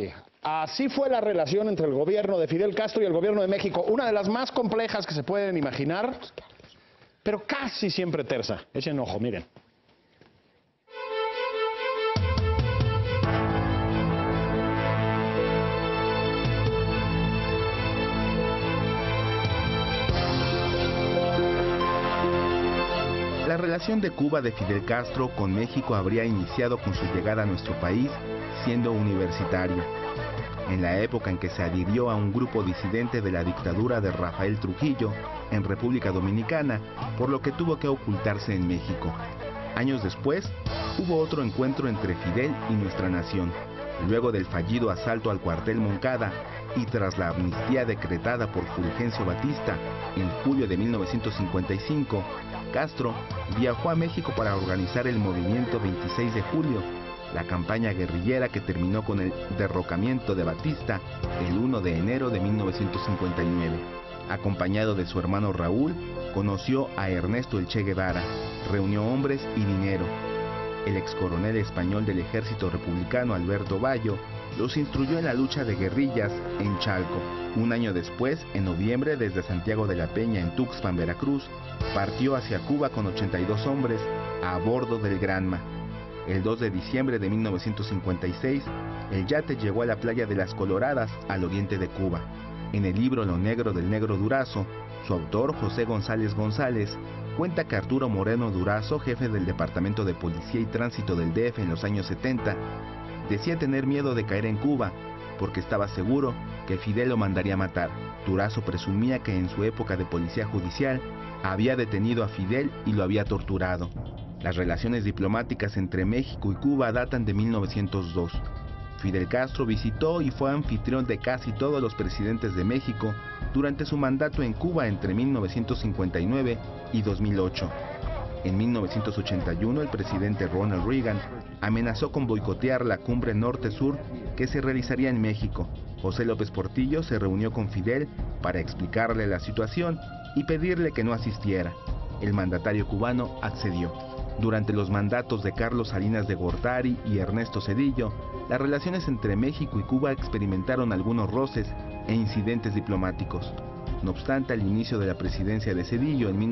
Así fue la relación entre el gobierno de Fidel Castro y el gobierno de México, una de las más complejas que se pueden imaginar, pero casi siempre tersa. Echen ojo, miren. La relación de Cuba de Fidel Castro con México habría iniciado con su llegada a nuestro país siendo universitario, en la época en que se adhirió a un grupo disidente de la dictadura de Rafael Trujillo en República Dominicana, por lo que tuvo que ocultarse en México. Años después, hubo otro encuentro entre Fidel y nuestra nación. Luego del fallido asalto al cuartel Moncada y tras la amnistía decretada por Fulgencio Batista en julio de 1955, Castro viajó a México para organizar el movimiento 26 de julio, la campaña guerrillera que terminó con el derrocamiento de Batista el 1 de enero de 1959. Acompañado de su hermano Raúl, conoció a Ernesto El Che Guevara, reunió hombres y dinero. El excoronel español del ejército republicano Alberto Bayo los instruyó en la lucha de guerrillas en Chalco. Un año después, en noviembre, desde Santiago de la Peña en Tuxpan, Veracruz, partió hacia Cuba con 82 hombres a bordo del Granma. El 2 de diciembre de 1956, el yate llegó a la playa de Las Coloradas, al oriente de Cuba. En el libro Lo Negro del Negro Durazo, su autor, José González González, cuenta que Arturo Moreno Durazo, jefe del Departamento de Policía y Tránsito del DF en los años 70, decía tener miedo de caer en Cuba, porque estaba seguro que Fidel lo mandaría matar. Durazo presumía que en su época de policía judicial había detenido a Fidel y lo había torturado. Las relaciones diplomáticas entre México y Cuba datan de 1902. Fidel Castro visitó y fue anfitrión de casi todos los presidentes de México durante su mandato en Cuba entre 1959 y 2008. En 1981, el presidente Ronald Reagan amenazó con boicotear la cumbre norte-sur que se realizaría en México. José López Portillo se reunió con Fidel para explicarle la situación y pedirle que no asistiera. El mandatario cubano accedió. Durante los mandatos de Carlos Salinas de Gortari y Ernesto Zedillo, las relaciones entre México y Cuba experimentaron algunos roces e incidentes diplomáticos. No obstante, al inicio de la presidencia de Zedillo en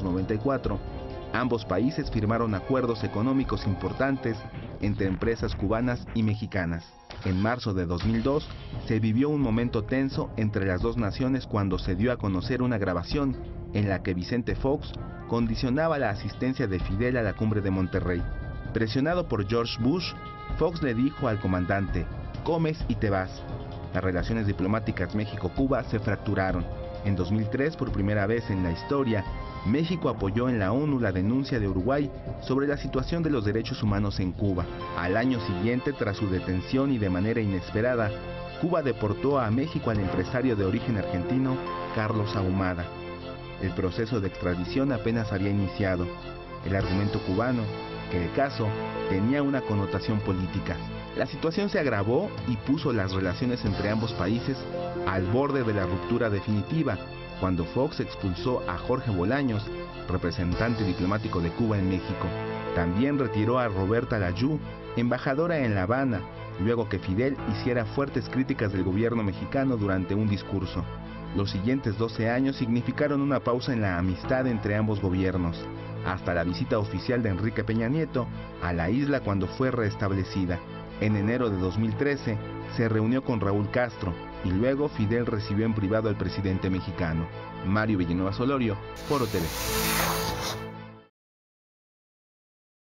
1994, ambos países firmaron acuerdos económicos importantes entre empresas cubanas y mexicanas. En marzo de 2002, se vivió un momento tenso entre las dos naciones cuando se dio a conocer una grabación en la que Vicente Fox condicionaba la asistencia de Fidel a la cumbre de Monterrey. Presionado por George Bush, Fox le dijo al comandante: "Comes y te vas". Las relaciones diplomáticas México-Cuba se fracturaron. En 2003, por primera vez en la historia, México apoyó en la ONU la denuncia de Uruguay sobre la situación de los derechos humanos en Cuba. Al año siguiente, tras su detención y de manera inesperada, Cuba deportó a México al empresario de origen argentino, Carlos Ahumada. El proceso de extradición apenas había iniciado. El argumento cubano, que el caso tenía una connotación política. La situación se agravó y puso las relaciones entre ambos países al borde de la ruptura definitiva, cuando Fox expulsó a Jorge Bolaños, representante diplomático de Cuba en México. También retiró a Roberta Layú, embajadora en La Habana, luego que Fidel hiciera fuertes críticas del gobierno mexicano durante un discurso. Los siguientes 12 años significaron una pausa en la amistad entre ambos gobiernos, hasta la visita oficial de Enrique Peña Nieto a la isla cuando fue restablecida. En enero de 2013 se reunió con Raúl Castro y luego Fidel recibió en privado al presidente mexicano. Mario Villanueva Solorio, Foro TV.